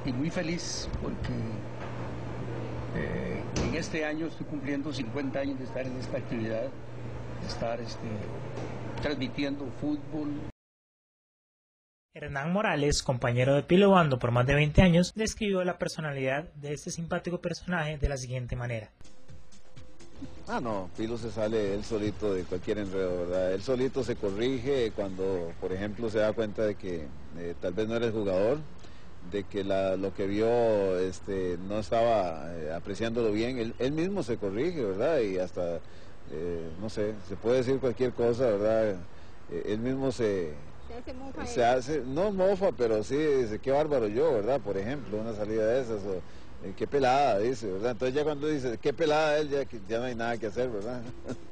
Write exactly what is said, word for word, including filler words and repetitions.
y muy feliz porque eh, en este año estoy cumpliendo cincuenta años de estar en esta actividad, de estar este, transmitiendo fútbol. Hernán Morales, compañero de Pilo Bando por más de veinte años, describió la personalidad de este simpático personaje de la siguiente manera. Ah, no, Pilo se sale él solito de cualquier enredo, ¿verdad? Él solito se corrige cuando, por ejemplo, se da cuenta de que eh, tal vez no era el jugador, de que la, lo que vio este, no estaba eh, apreciándolo bien, él, él mismo se corrige, ¿verdad? Y hasta, eh, no sé, se puede decir cualquier cosa, ¿verdad? Eh, él mismo se... Se hace mofa. Se hace, no mofa, pero sí dice, qué bárbaro yo, ¿verdad? Por ejemplo, una salida de esas, o eh, qué pelada, dice, ¿verdad? Entonces ya cuando dice, qué pelada él, ya, ya no hay nada que hacer, ¿verdad?